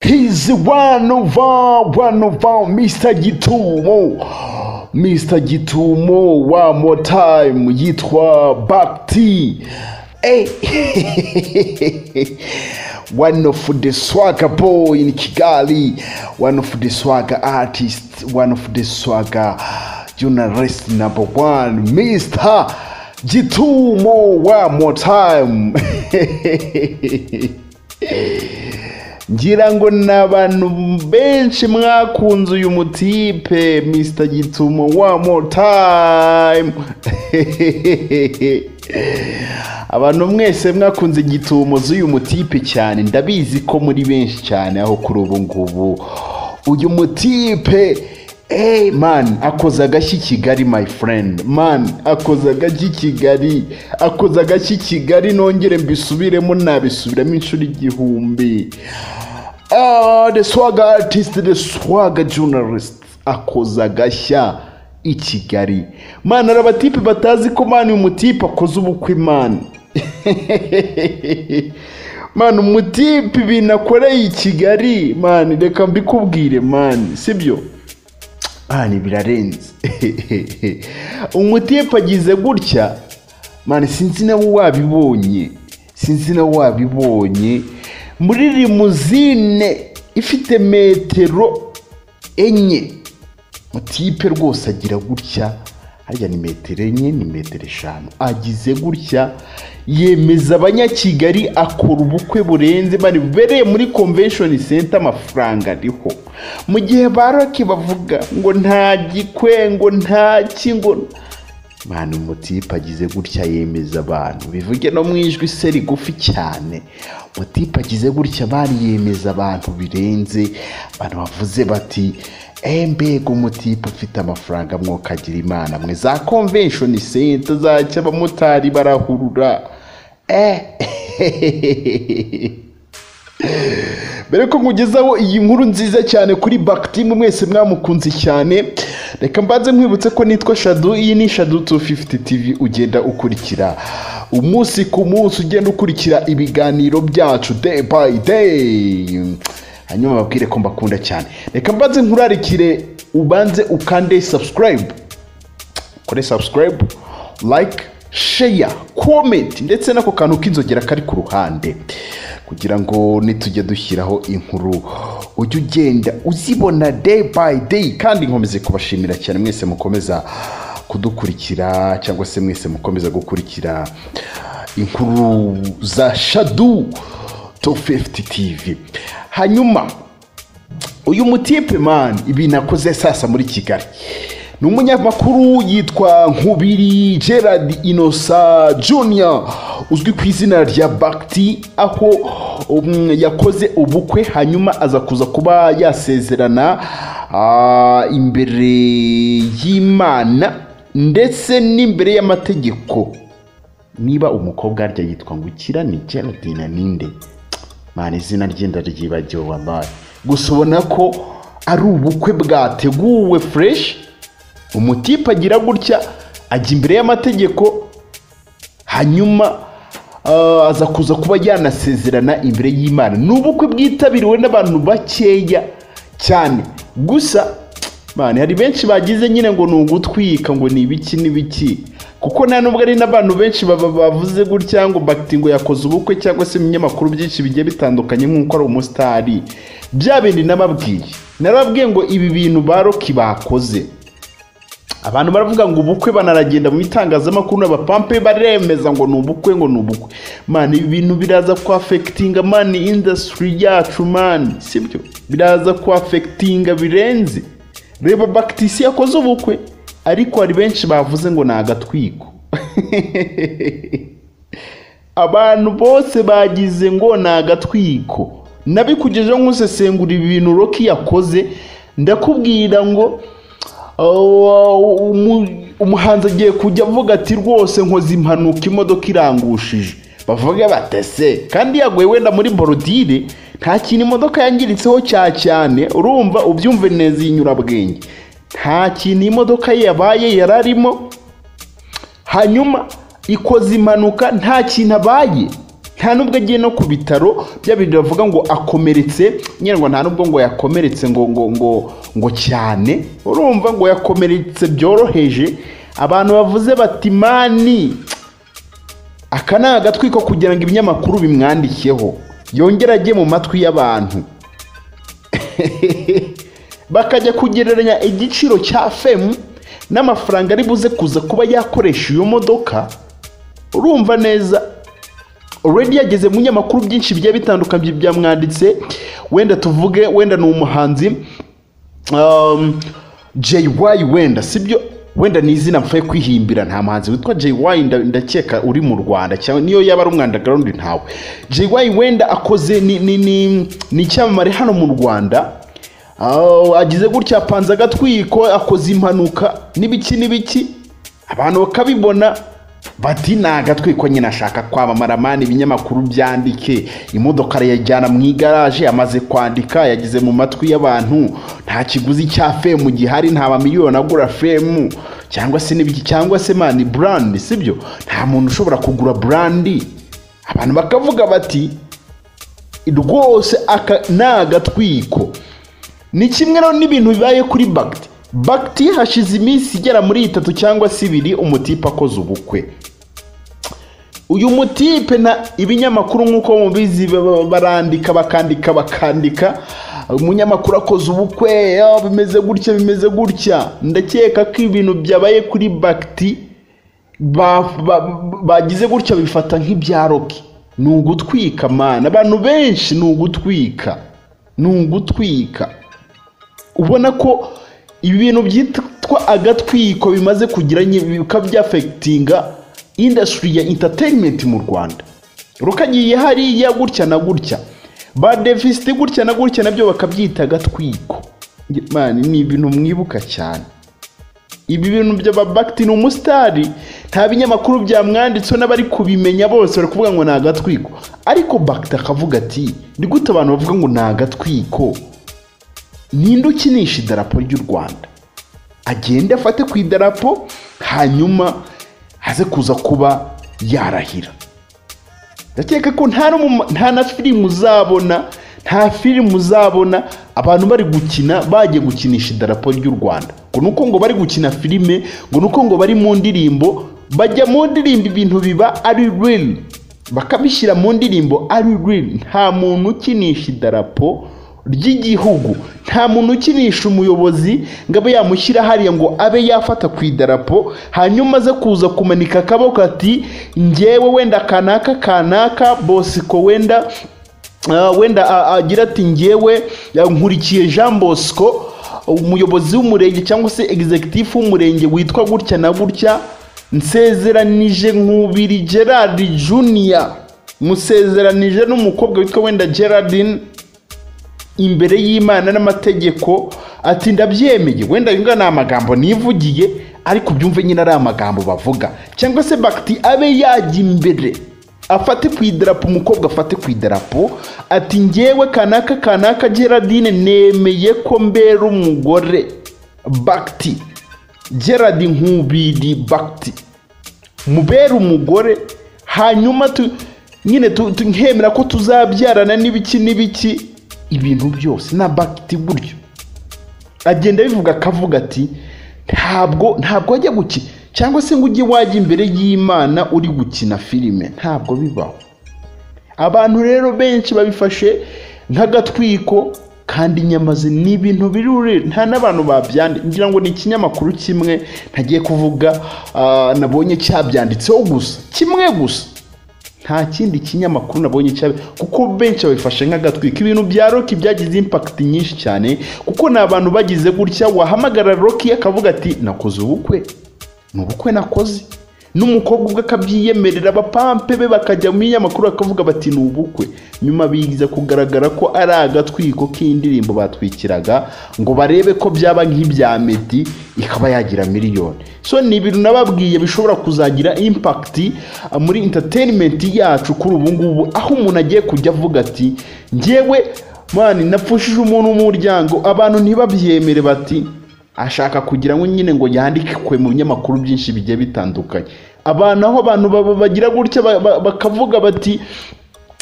He's one of our Mr. Gitumo. Mr. Gitumo, one more time, yitwa Bakti. Hey. One of the swagger boy in Kigali, one of the swagger artists, one of the swagger journalist number one, Mr. Gitumo, one more time. Ngira ngo n'abantu benshi mwakunze uyu mutipe Mr. Gitumo, one more time. Abantu mwese mwakunze Gitumo z'uyu mutipe cyane, ndabizi ko muri benshi cyane aho kuri ubu ngubu uyu mutipe man akoza agashyi Kigali, my friend, man akoza agashyi Kigali, akoza agashyi Kigali, nongere mbisubiremo nabisubiramo inshuro igihumbi. The swagger artist, the swagger journalist, akoza agashya i Kigali, man. Arabatipe batazi ko man uyu mutipe akoza ubukwe, man. Man, umutipe binakoreye i Kigali, man, reka mbikubwire, man, sibyo? Ni birarenze. Umutipe agize gutya, man, sinzi nawe wabibonye, muri limuzine ifite metero enye. Mutipe rwose agira gutya, harya ni metero enye ni metero eshanu, agize gutya yemeza abanyakigali akora ubukwe burenze, bari bereye muri convention center, amafaranga ariho. Mu gihe baroki bavuga ngo nta gikwe, ngo nta kingo, man, umutipe agize gutya yemeza abantu, bivuge no mwijwi seri gufi cyane. Mutipe agize gutya bari yemeza abantu birenze, abantu bavuze bati mbega umutipe ufite amafaranga mwokagira imana mwe, za convention center zacyo abamotari barahurura. Mbere ko nkugezaho iyi nkuru nziza cyane kuri Bakti, mwese mwamukunze cyane, reka mbanze nkwibutse ko nitwa Shadow. Iyi ni Shadow 250 TV, ugenda ukurikira umunsi ku munsi, ugenda ukurikira ibiganiro byacu day by day. Hanyuma babwire ko mbakunda cyane. Reka mbanze nkurarikire ubanze ukande subscribe, kore subscribe, like, share, comment, ndetse nako kantu k'inzogera kari ku ruhande, kugira ngo nitujye dushyiraho inkuru ujye ugenda uzibona day by day. Kandi nkomeze kubashimira cyane mwese mukomeza kudukurikira, cyangwa se mwese mukomeza gukurikira inkuru za Shadow 250 TV. Hanyuma uyu mutipe, man, ibi nakoze sasa muri Kigali, ni umunyamakuru yitwa Nkubiri Gerard Innocent Junior, uzwi ku izina rya Bakti, aho yakoze ubukwe hanyuma aza kuza kuba yasezerana imbere y'Imana ndetse n'imbere y'amategeko. Niba umukobwa arya yitwa ngukira ni Gerardine ninde, man, izina ryenda ryibagiwe wallahi. Gusa ubona ko ari ubukwe bwateguwe fresh. Umutipe agira gutya, ajya imbere y'amategeko, hanyuma aza kuza kuba yanasezerana imbere y'Imana. Ni ubukwe bwitabiriwe n'abantu bakeya cyane, gusa man, hari benshi bagize nyine ngo ni ugutwika, ngo ni ibiki n'ibiki, kuko nta nubwo ari n'abantu benshi bavuze gutya ngo Bakti ngo yakoze ubukwe, cyangwa se ibinyamakuru byinshi bigiye bitandukanye nk'uko ari umusitari. Bya bindi narababwiye ngo ibi bintu baroki bakoze, abantu baravuga ngo ubukwe, banaragenda mu itangazamakuru n'abapampe baremeza ngo ni ubukwe, man. Ibi bintu biraza ku affectinga man industry yacu, man, sibyo? Biraza ku affectinga birenze. Reba Bakti si yakoze ubukwe, ariko hari benshi bavuze ngo ni agatwiko. Abantu bose bagize ngo ni agatwiko. Nabikugejeho nkusesengura ibintu Rocky yakoze, ndakubwira ngo umuhanzi agiye kujya avuga ati rwose nkoze impanuka imodoka irangushije, bavuga batese kandi yaguye wenda muri borodire, nta kintu imodoka yangiritseho cyane, urumva ubyumve neza inyurabwenge, nta kintu imodoka ye yabaye yararimo, hanyuma ikoze impanuka nta kintu abaye. nta nubwo agiye no ku bitaro bya bindi bavuga ngo akomeretse nyine ngo nta nubwo ngo yakomeretse ngo cyane urumva ngo yakomeretse byoroheje abantu bavuze bati mani aka ni agatwiko kugira ngo ibinyamakuru bimwandikiyeho yongera ajye mu matwi y'abantu bakajya kugereranya igiciro cya femu n'amafaranga ari buze kuza kuba yakoresha iyo modoka urumva neza already yageze mu nyamakuru byinshi bigiye bitandukanye byamwanditse wenda tuvuge wenda ni umuhanzi JY wenda sibyo wenda ni izina mfaye kwihimbira nta muhanzi witwa JY ndakeka uri mu Rwanda cyangwa niyo yaba ari umwandagarundi ntawe JY wenda akoze ni cyamamare hano mu Rwanda agize gutya panza agatwiko akoze impanuka n'ibiki abantu bakabibona bati nagatwiko nyine ashaka kwamamara mani ibinyamakuru byandike imodoka yajyana mu igaraje amaze kwandika yagize mu matwi y'abantu nta kiguzi cya femu gihari nta mamiliyoni agura femu cyangwa se n'ibiki cyangwa se mani brand sibyo nta muntu ushobora kugura brand abantu bakavuga bati rwose aka nagatwiko ni kimwe no n'ibintu bibaye kuri Bakti hashize iminsi igera muri 3 cyangwa 2 umutipe akoze ubukwe uyu mutipe na ibinyamakuru nkuko mubizi barandika bakandika umunyamakuru akoze ubukwe bimeze gutya ndakeka ko ibintu byabaye kuri Bakti bagize gutya bifata nk'ibyaroki ni ugutwika mana abantu benshi ni ugutwika ubona ko ibi bintu byitwa agatwiko bimaze kugira bikabyafectinga industry ya entertainment mu Rwanda rukagiye hariya gutya na gutya ba deficit gutya na gutya nabyo bakabyita agatwiko man ni ibintu mwibuka cyane ibi bintu by'aba Bakti ni umusitari nta binyamakuru byamwanditse n'abari kubimenya bose bari kuvuga ngo ni agatwiko ariko Bakti akavuga ati ndi gute abantu bavuga ngo ni agatwiko ninde ukinisha idarapo ry'u Rwanda agende afate ku idarapo hanyuma haze kuza kuba yarahira ndakeka ko nta na filime uzabona abantu bari gukina bagiye gukinisha idarapo ry'u Rwanda ngo nuko ngo bari gukina filime ngo nuko ngo bari mu ndirimbo bajya mu ndirimbo ibintu biba ari real bakabishyira mu ndirimbo ari real nta muntu ukinisha idarapo ry'igihugu nta muntu ukinisha umuyobozi ngo abe yamushyira hariya ngo abe yafata ku idarapo hanyuma aze kuza kumanika akaboko ati njyewe wenda kanaka Bosco wenda agira ati njyewe nkurikiye Jean Bosco umuyobozi w'umurenge cyangwa se executive w'umurenge witwa gutya na gutya nsezeranije Nkubiri Gerard Junior musezeranije n'umukobwa witwa wenda Gerardine imbere y'Imana n'amategeko ati ndabyemeye wenda yunga na amagambo nivugiye ariko byumve nyine ari amagambo bavuga cyangwa se Bakti abe yajya imbere afate ku idarapo umukobwa afate ku idarapo ati njyewe kanaka Gerardine nemeye ko mbera umugore Bakti Gerard Nkubiri Bakti mubera umugore hanyuma nyine nkemera ko tuzabyarana n'ibiki ibintu byose na Bakti buryo agenda bivuga akavuga ati ntabwo ajya gukina cyangwa se ngo ujye wajya imbere y'Imana uri gukina filime ntabwo bibaho abantu rero benshi babifashe nk'agatwiko kandi nyamaze ni ibintu birure nta n'abantu babyandika ngira ngo ni ikinyamakuru kimwe ntagiye kuvuga nabonye cyabyanditseho gusa kimwe gusa nta kindi kinyamakuru nabonye kuko benshi babifashe nk'agatwiko ibintu bya Rocky byagize impact nyinshi cyane kuko ni abantu bagize gutya wahamagara Rocky akavuga ati nakoze ubukwe n'ubukwe nakoze n'umukobwa ubwe akabyiyemerera abapampe be bakajya mu binyamakuru bakavuga bati ni ubukwe nyuma bigize kugaragara ko ari agatwiko k'indirimbo batwikiraga ngo barebe ko byaba nk'ibya Meddy ikaba yagira miliyoni so ni ibintu nababwiye bishobora kuzagira impact muri entertainment yacu kuri ubu ngubu aho umuntu agiye kujya avuga ati njyewe mani napfushije umuntu mu muryango abantu ntibabyemere bati ashaka kugira ngo nyine ngo yandikwe mu binyamakuru byinshi bigiye bitandukanye abantu aho abantu bagira gutya bakavuga bati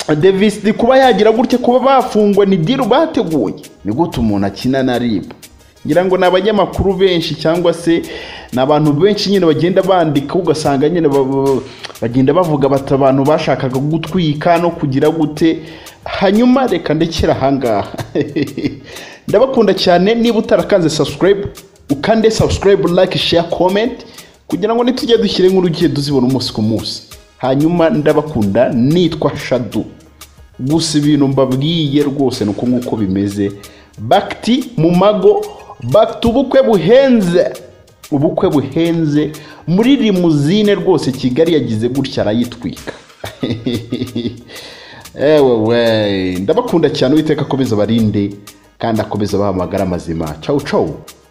Davis di kuba yagira gutya kuba bafungwa ni deal bateguye ni gute umuntu akina na RIB ngira ngo nabanyamakuru benshi cyangwa se nabantu benshi nyine bagenda bandika ugasanga nyine bagenda bavuga bata abantu bashakaga gutwika no kugira gute hanyuma reka ndekera hangaha ndabakunda cyane niba utarakanze subscribe ukande subscribe like share comment kugira ngo nitujye dushyire nkuru giye duzibona umunsi ku munsi hanyuma ndabakunda nitwa Shadu gusa ibintu mbabwiye rwose nuko nkuko bimeze bakti mu mago bakti ubukwe buhenze muri limuzine rwose Kigali yagize gutya arayitwika ewe ndabakunda cyane Uwiteka akomeza barinde kandi akomeza bahamagara amazima ciao ciao